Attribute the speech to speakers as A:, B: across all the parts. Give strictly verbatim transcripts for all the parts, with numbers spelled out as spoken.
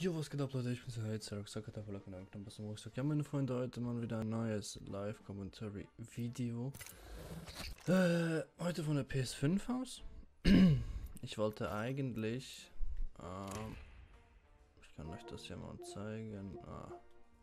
A: Jo, was geht ab, Leute? Ich bin so heute Rucksack, hat einfach genau genommen, was im Rucksack. Ja, meine Freunde, heute mal wieder ein neues Live-Commentary-Video. Äh, heute von der P S fünf aus. Ich wollte eigentlich, ähm, ich kann euch das ja mal zeigen. Ah.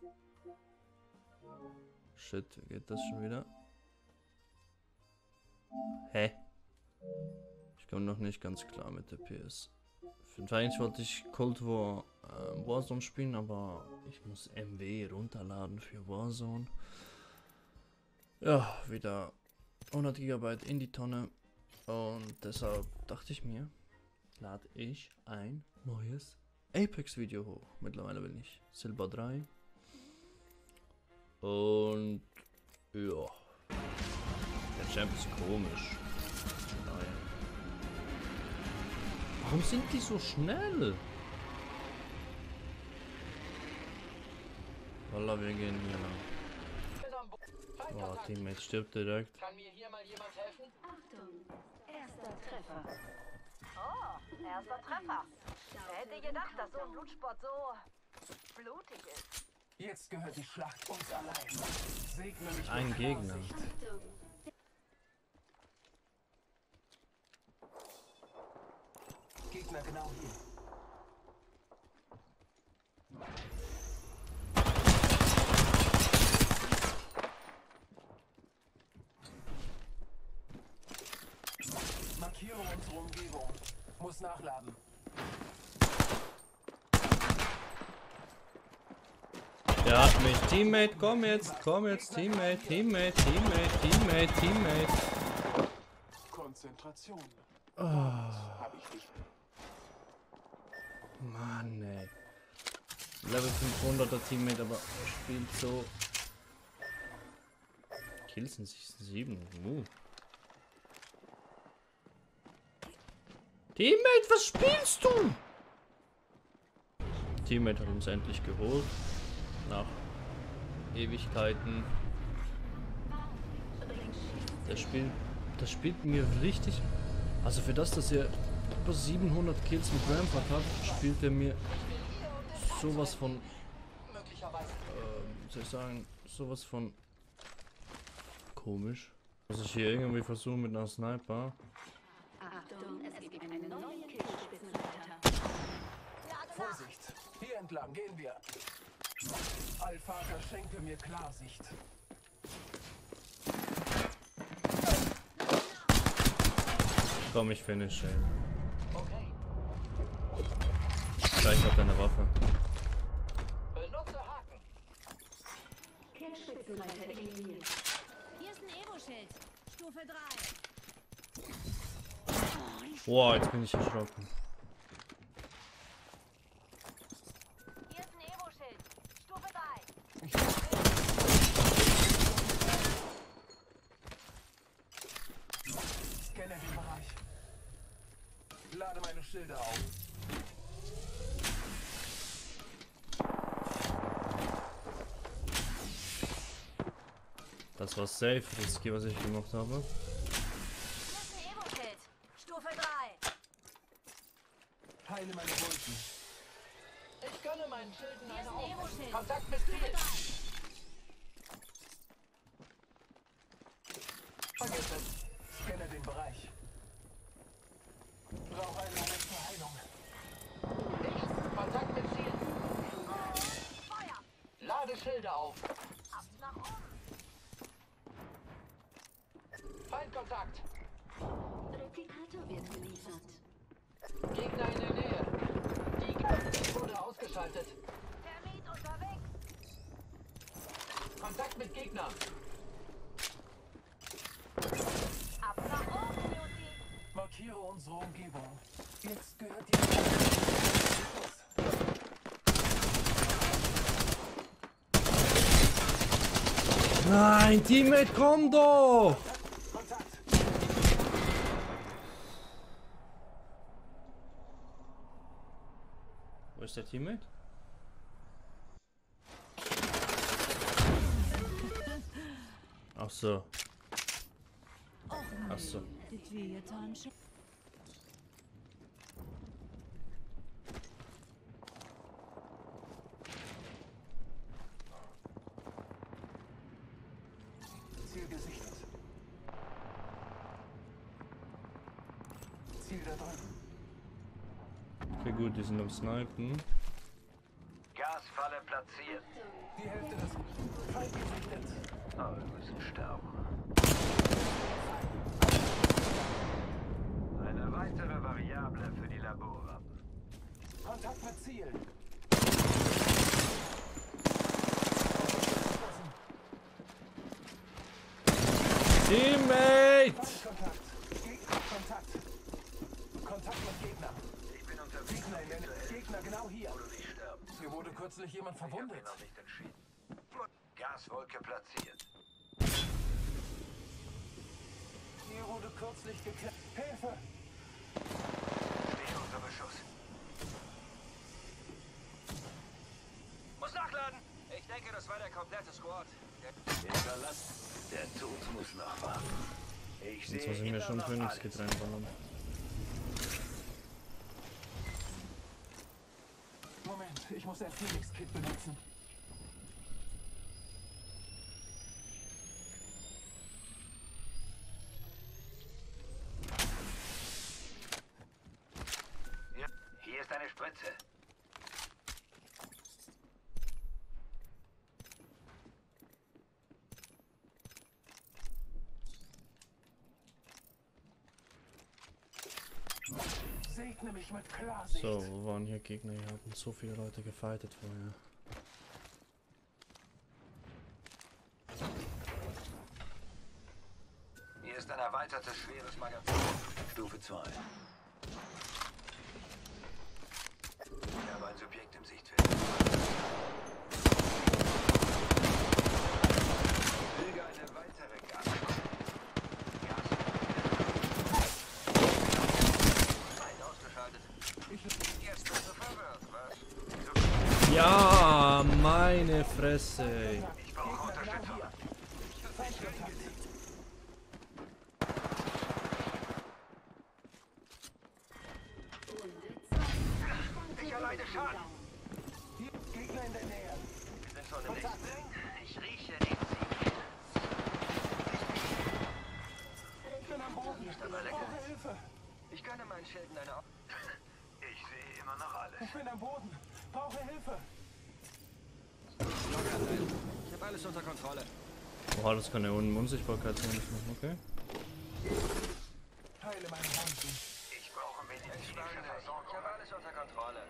A: Shit, wie geht das schon wieder? Hä? Ich komme noch nicht ganz klar mit der P S fünf. Eigentlich wollte ich Cold War äh, Warzone spielen, aber ich muss M W runterladen für Warzone. Ja, wieder hundert Gigabyte in die Tonne. Und deshalb dachte ich mir, lade ich ein neues Apex-Video hoch. Mittlerweile bin ich Silber drei. Und ja, der Champ ist komisch. Nein. Warum sind die so schnell? Wallah, wir gehen hier lang. Oh, Teammate stirbt direkt.
B: Kann mir hier mal jemand helfen?
C: Achtung, erster Treffer.
D: Oh, erster Treffer. Wer hätte gedacht, dass so ein Blutsport so blutig ist?
B: Jetzt gehört die Schlacht uns allein. Segne mich
A: Ein
B: mit
A: Gegner.
B: Vorsicht.
C: Achtung,
B: Gegner genau hier. Markiere unsere Umgebung. Muss nachladen.
A: Der hat mich. Teammate, komm jetzt, komm jetzt, Teammate, Teammate, Teammate, Teammate, Teammate.
B: Konzentration.
A: Oh,
B: Hab ich dich.
A: Mann, ey. Level fünfhunderter Teammate, aber spielt so. Kills sind sieben. Uh. Teammate, was spielst du? Teammate hat uns endlich geholt. Nach Ewigkeiten. Das Spiel, das spielt mir richtig. Also für das, dass er über siebenhundert Kills mit Rampart hat, spielt er mir sowas von,
B: Möglicherweise.
A: äh, wie soll ich sagen, sowas von komisch. Muss ich hier irgendwie versuchen mit einer Sniper.
C: Achtung, es gibt eine neue Killspitzenreiter.
B: Vorsicht. Hier entlang gehen wir. Allvater, schenke mir Klarsicht.
A: Komm, ich finish, ey.
B: Okay.
A: Gleich auf deine Waffe.
B: Benutze Haken.
C: Killspitzenreiter eliminiert.
E: Hier ist ein Evo-Schild. Stufe drei.
A: Wow, jetzt bin ich erschrocken.
D: Hier ist ein Evo-Schild. Stufe drei.
B: Scanne den Bereich. Lade meine Schilder auf.
A: Das war safe, risky, was ich gemacht habe.
D: Hier ist ein Evo-Schild. Stufe drei.
B: Heile meine Wunden. Ich gönne meinen Schilden
D: Hier ist
B: eine
D: ein
B: auf.
D: Evo-Schild.
B: Kontakt mit
D: Stufe
B: Ziel.
D: drei.
B: Vergiss es. Scanne den Bereich. Brauche einen Moment zur Heilung. Ich. Kontakt mit Ziel.
D: Feuer.
B: Lade Schilder auf.
D: Ab nach oben.
B: Feindkontakt.
C: Replikator wird geliefert.
B: Gegner in der Nähe. Die Knopf wurde ausgeschaltet.
D: Termit unterwegs.
B: Kontakt mit Gegner.
D: Ab nach oben, Lucy.
B: Markiere unsere Umgebung. Jetzt gehört die...
A: Nein, Teammate, komm doch!
B: Kontakt.
A: Wo ist der Teammate? Ach so. Ach so.
E: Dit wehgetan.
F: wieder drin.
A: Okay, gut, die sind am Snipen.
B: Gasfalle platziert.
F: Die Hälfte des Feind gesichtet.
B: Oh, wir müssen sterben. Eine weitere Variable für die Labore.
F: Kontakt mit Ziel.
A: Teammate!
F: Kontakt. Gegnerkontakt. Kontakt mit Gegner.
B: Ich bin unterwegs.
F: Gegner, in der Gegner genau hier.
B: Oder nicht sterben.
F: Hier wurde kürzlich jemand
B: Ich habe
F: verwundet.
B: mich noch nicht entschieden. Gaswolke platziert.
F: Hier wurde kürzlich geklärt. Hilfe!
B: Steht unter Beschuss. Muss nachladen. Ich denke, das war der komplette Squad. Hinterlassen. Der Tod muss noch warten. Ich
A: Und
B: sehe
A: zwar sind wir
B: immer
A: schon
B: noch
A: Phoenix
B: alles.
A: getrennt worden.
F: Moment, ich muss ein Phoenix-Kit benutzen.
B: Ja, hier ist eine Spritze.
F: Segne mich mit Klarsicht.
A: So, wo waren hier Gegner? Hier hatten so viele Leute gefightet vorher.
B: Hier ist ein erweitertes schweres Magazin. Stufe zwei. Ich habe ein Subjekt im Sichtfeld. Füge eine weitere Gas. Gas. Feind ausgeschaltet. Jetzt bist du verwirrt, was?
A: Ja, meine Fresse.
B: Ich brauche Unterstützung. Ich alleine Schaden.
F: Hier, Gegner in der Nähe.
B: Wir sind schon im nächsten Ring. Ich rieche den Sieg.
F: Ich bin am Boden. Ich
B: aber lecker.
F: brauche Hilfe.
B: Ich gönne meinen Schilden eine Au- Ich sehe immer noch alles.
F: Ich bin am Boden. Brauche Hilfe.
B: Ich habe alles unter Kontrolle.
A: Boah, das kann ja Un Unsichtbarkeit sein. Okay.
F: Heile meine Wunden.
B: Ich brauche medizinische Versorgung. Ich habe alles unter Kontrolle.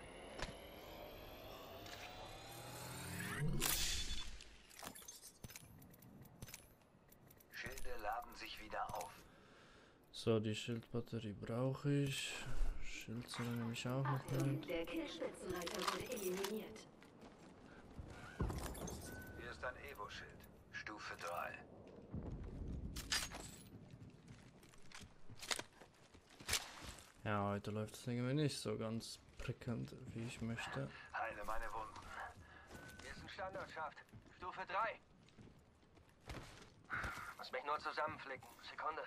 B: Schilde laden sich wieder auf.
A: So, die Schildbatterie brauche ich. Schildzelle nehme ich auch noch mit.
C: Der Killspitzenreiter wurde eliminiert.
B: Hier ist ein Evo-Schild. Stufe drei.
A: Ja, heute läuft es irgendwie nicht so ganz prickelnd, wie ich möchte.
B: Heile meine Wunden. Hier ist ein Standardschaft. Stufe drei. Muss mich nur zusammenflicken. Sekunde.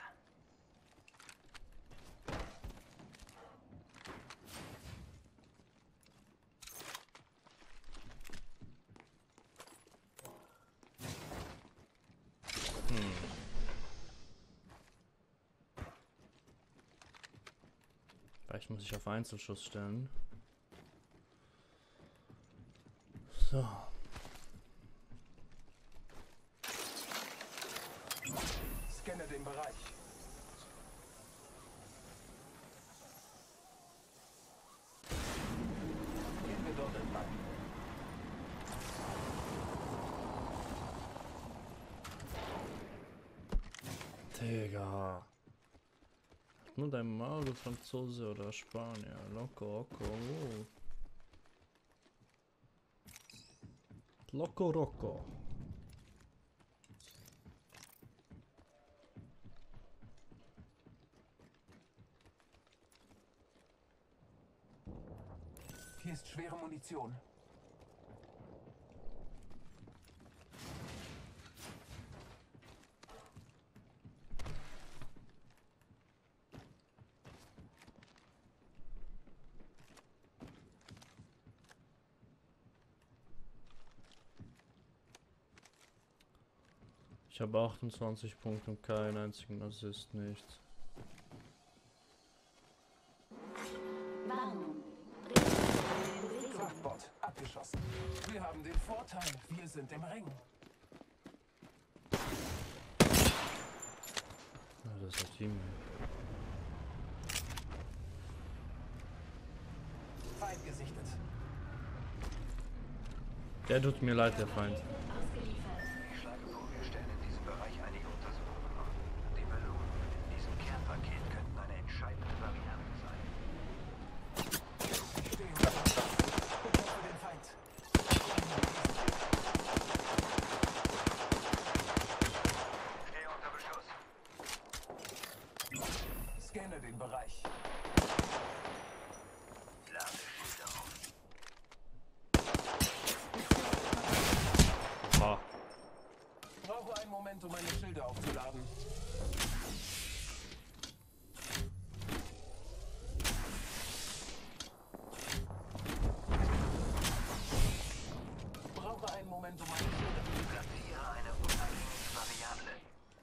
A: Vielleicht muss ich auf Einzelschuss stellen. So.
F: Scanne den Bereich. Gehen wir dort entlang.
A: Digga. Nur dein Maul, du Franzose oder Spanier. Loco, Loco. Loco, Rocco.
F: Hier ist schwere Munition.
A: Ich habe achtundzwanzig Punkte und keinen einzigen Assist, nichts.
F: abgeschossen. Wir haben den Vorteil, wir sind im Ring.
A: Ja, das ist das Team.
F: Feind gesichtet.
A: Der tut mir leid, der Feind.
B: Ich schlage vor, wir stellen in diesem Bereich einige Untersuchungen auf. Die Belohnungen in diesem Kernpaket könnten eine entscheidende Variable sein.
F: Stehen. Bekämpfe den Feind.
B: Stehe unter Beschuss.
F: Scanne den Bereich.
B: Lade Schilder auf.
A: Ah,
F: Brauche einen Moment, um meine Schilde aufzuladen. Brauche einen Moment, um meine Schilde zu
B: Platziere eine unabhängige Variable.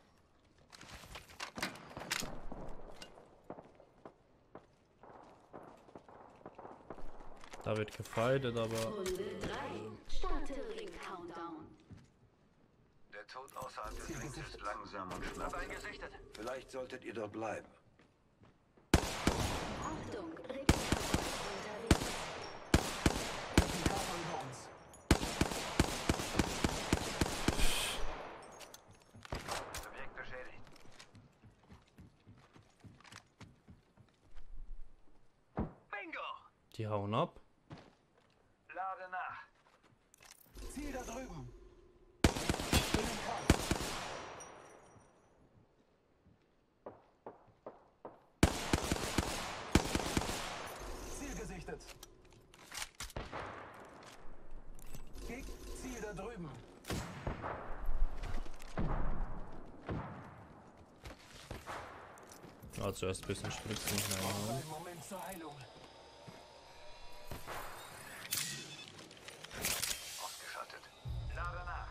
A: da wird gefightet, aber
C: Runde drei. Starte Ring-Countdown.
B: Der Tod außerhalb des Rings ist langsam und schmerz. Eingesichtet. Vielleicht solltet ihr dort bleiben.
C: Achtung, Replikator unterwegs.
F: Die Kampf über uns.
B: Subjekt beschädigt. Bingo!
A: die hauen ab.
B: Lade nach.
F: Ziel da drüben. Bin im Kampf. Ziel gesichtet. Geg Ziel da drüben.
A: Ja, zuerst ein bisschen spritzen.
F: Brauche
A: Ja.
F: einen Moment zur Heilung.
B: Ausgeschaltet. Lade nach.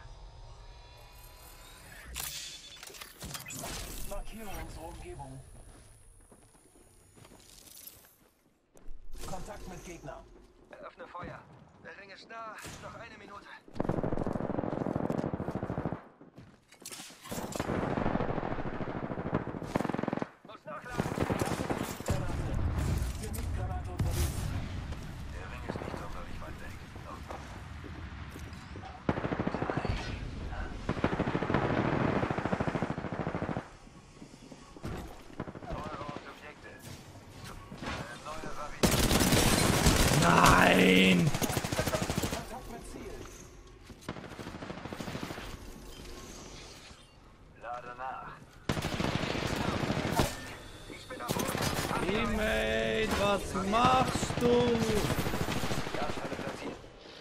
F: Markiere unsere Umgebung. Kontakt mit Gegner.
B: Öffne Feuer. Der Ring ist nah. Noch eine Minute. Muss nachladen.
F: Granate. Dynamit-Granate unterwegs.
B: Der Ring ist nicht sonderlich weit weg. Eure Objekte. Eine neue Variante.
A: Nein!
F: Kontakt mit Ziel.
B: Lade nach. Ich bin am Boden.
A: Teammate, was machst du?
B: Gasfalle platziert.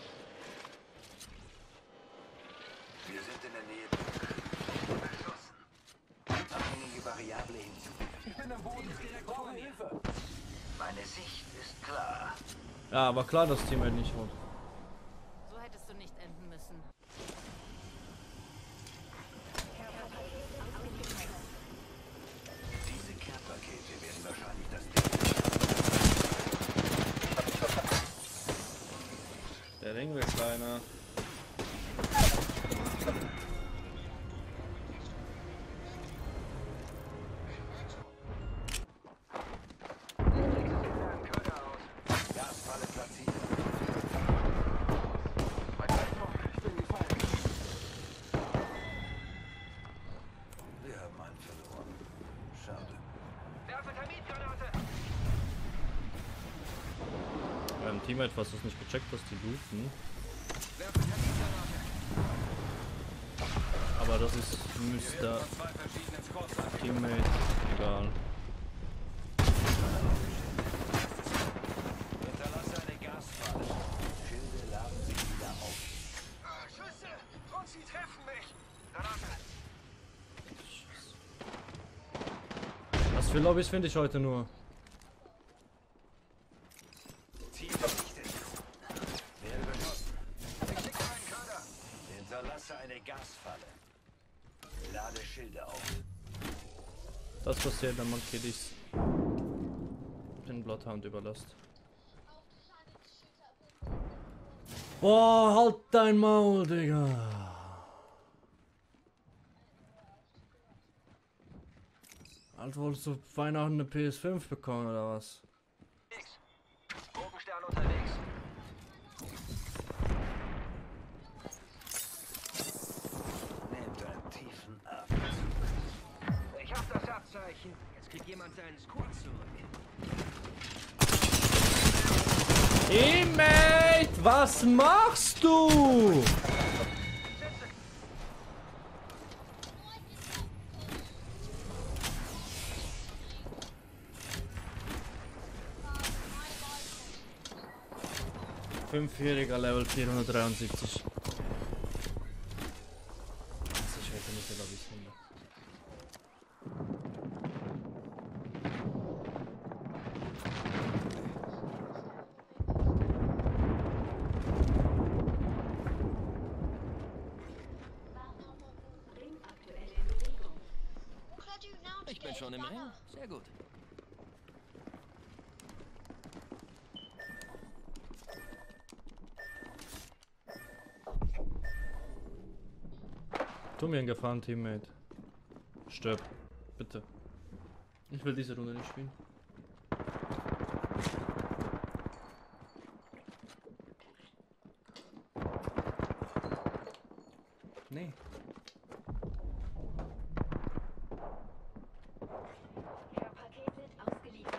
B: Wir sind in der Nähe. Beschossen. Abhängige Variable hinzu.
F: Ich bin am Boden. Brauche Hilfe.
B: Meine Sicht ist klar.
A: Ja, aber klar, das Teammate nicht rot.
E: So hättest du nicht enden müssen.
B: Diese Kernpakete werden wahrscheinlich das
A: Der Ring wird kleiner.
B: Köder aus. Gasfalle platziert.
F: Ich bin gefallen.
B: Wir haben einen verloren. Schade. Werfe Termitgranate.
A: Beim Teammate, was du nicht gecheckt hast, die looten.
B: Werfe Termitgranate.
A: Aber das ist Mister
B: Von zwei verschiedenen Squads an.
A: Teammate. Egal.
B: Hinterlasse eine Gasfalle. Schilde laden sich wieder auf. Schüsse! Und sie treffen mich! Granate!
A: Was für Lobbys finde ich heute nur?
B: Ziel vernichtet. Werde beschossen. Ich schicke einen Köder. Hinterlasse eine Gasfalle. Lade Schilde auf.
A: Das passiert, dann markiert ich's. Den Bloodhound überlasst. Boah, halt dein Maul, Digga. Alter, wolltest du Weihnachten eine P S fünf bekommen oder was?
B: Bogenstern unterwegs. Nehmt einen tiefen Atemzug. Ich hab das Abzeichen. Jetzt kriegt jemand seinen Squad zurück.
A: Teammate, was machst du? Fünfjähriger Level vierhundertdreiundsiebzig. Das ist heute nicht, glaube ich, Hunde.
B: Ich bin schon im Ring. Sehr gut.
A: Tu mir einen Gefallen, Teammate. Stirb. Bitte. Ich will diese Runde nicht spielen. Nee.
C: Paket wird ausgeliefert.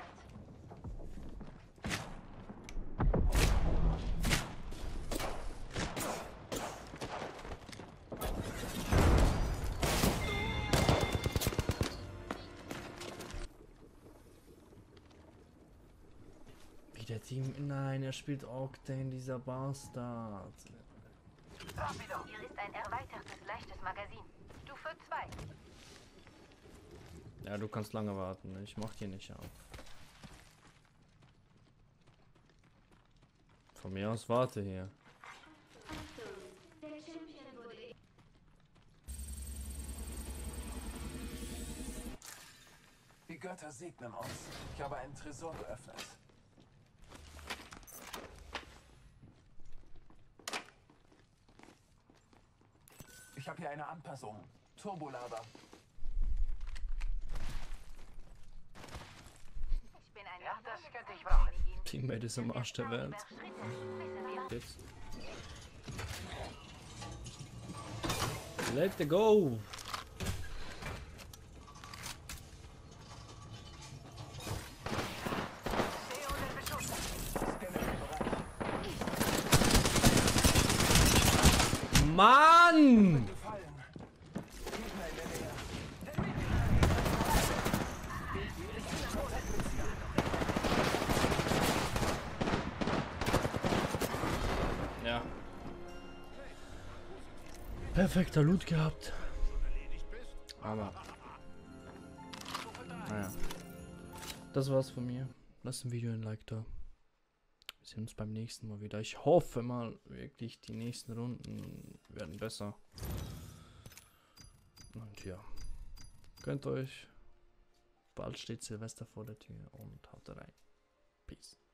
A: Wie der Team... Nein, er spielt Octane, dieser Bastard.
D: Rapido. Hier ist ein erweitertes leichtes Magazin. Stufe zwei.
A: Ja, du kannst lange warten. Ich mach hier nicht auf. Von mir aus warte hier.
C: Der Champion wurde
F: Die Götter segnen uns. Ich habe einen Tresor geöffnet. Ich habe hier eine Anpassung. Turbolader.
D: Ich bin ein ja, das könnte ich brauchen.
A: Teammate ist am Arsch der Welt. Jetzt. Let go! Mann! Ja. Perfekter Loot gehabt. Aber. Naja. Das war's von mir. Lasst ein Video ein Like da. Wir sehen uns beim nächsten Mal wieder. Ich hoffe mal wirklich, die nächsten Runden werden besser. Und ja. Könnt euch. Bald steht Silvester vor der Tür und haut rein. Peace.